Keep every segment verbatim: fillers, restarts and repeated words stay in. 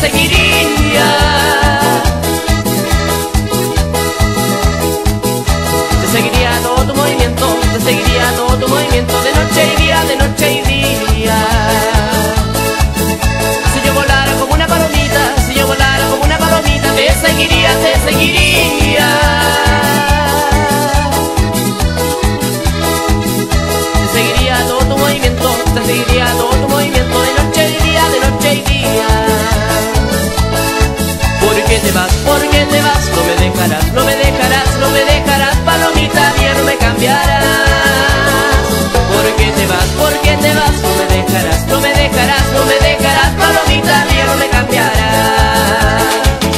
seguiría. Te seguiría todo tu movimiento, te seguiría todo tu movimiento, de noche y día, de noche y día. Si yo volara como una palomita, si yo volara como una palomita, te seguiría, te seguiría. Te seguiría todo tu movimiento, te seguiría todo tu movimiento, de noche y día, de noche y día. ¿Por qué te vas? ¿Por qué te vas? No me dejarás, no me dejarás, no me dejarás, palomita mía, no me cambiarás. ¿Por qué te vas? ¿Por qué te vas? No me dejarás, no me dejarás, no me dejarás, palomita mía, no me cambiarás.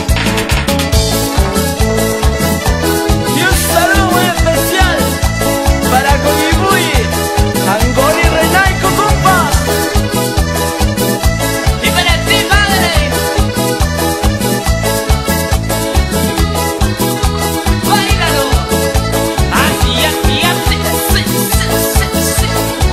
Y un saludo muy especial para Coquibuy, Angol y Renaico, compas. Y para ti, padre. Báilalo. Así, así, así, sí, sí, sí, sí.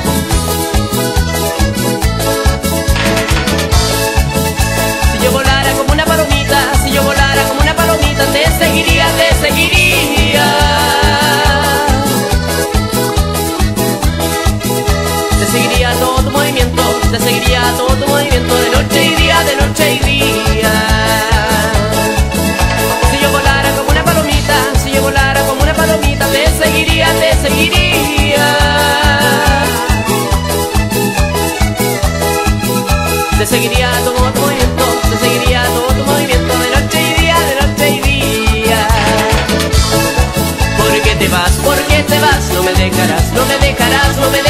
Si yo volara como una palomita, si yo volara como una palomita, te seguiría, te seguiría. Te seguiría todo tu movimiento, te seguiría todo tu movimiento, de noche y día, de noche y día. Si yo volara como una palomita, si yo volara como una palomita, te seguiría, te seguiría. Te seguiría todo tu movimiento, te seguiría todo tu movimiento, de noche y día, de noche y día. ¿Por qué te vas? ¿Por qué te vas? No me dejarás, no me dejarás, no me dejarás.